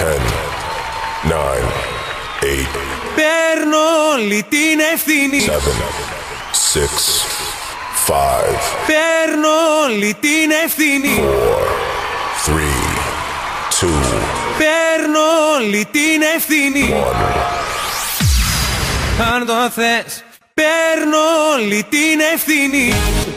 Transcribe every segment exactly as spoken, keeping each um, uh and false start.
ten, nine, eight. Παίρνω όλη την ευθύνη. seven, six, five. Παίρνω όλη την ευθύνη. four, three, two. Παίρνω όλη την ευθύνη. one. Αν το θες, παίρνω όλη την ευθύνη.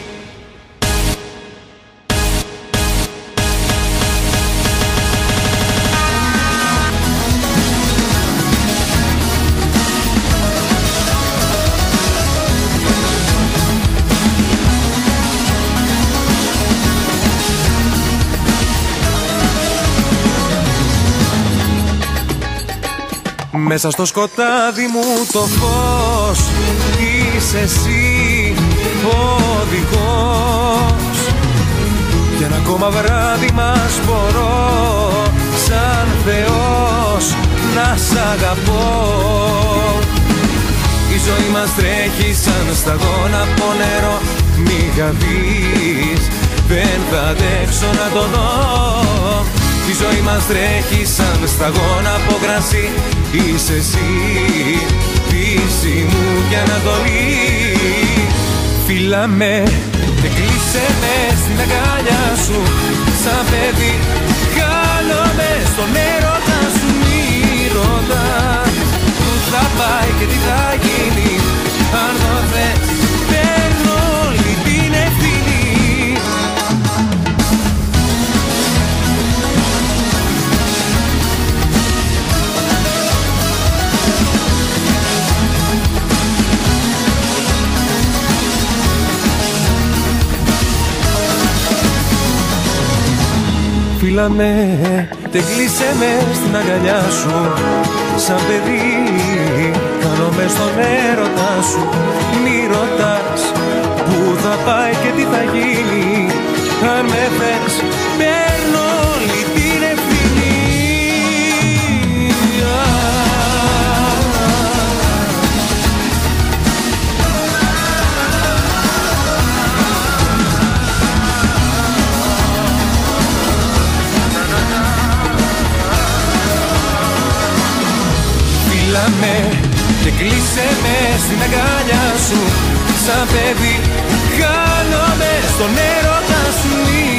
Μέσα στο σκοτάδι μου το φως είσαι εσύ ο οδηγός. Για ένα ακόμα βράδυ μας μπορώ σαν Θεός να σ' αγαπώ. Η ζωή μας τρέχει σαν σταγόνα από νερό. Μη χαθείς, δεν θα αντέξω να το δω. Η ζωή μας τρέχει σαν σταγόνα από κρασί. Είσαι εσύ, δύση μου κι ανατολή. Φίλα με και κλείσε με στην αγκαλιά σου. Σαν παιδί χάνομαι στον έρωτα σου. Μη ρωτάς που θα πάει και τι θα γίνει. Αν το θες, παίρνω όλη την ευθύνη. Φίλα με, τε κλείσε με στην αγκαλιά σου. Σαν παιδί, κάνομαι στον έρωτα σου. Μη ρωτάς που θα πάει και τι θα γίνει. Αν με θες, παίρνω όλη την ευθύνη. Με και κλείσε με στην αγκαλιά σου. Σαν παιδί χάνομαι στον έρωτα σου.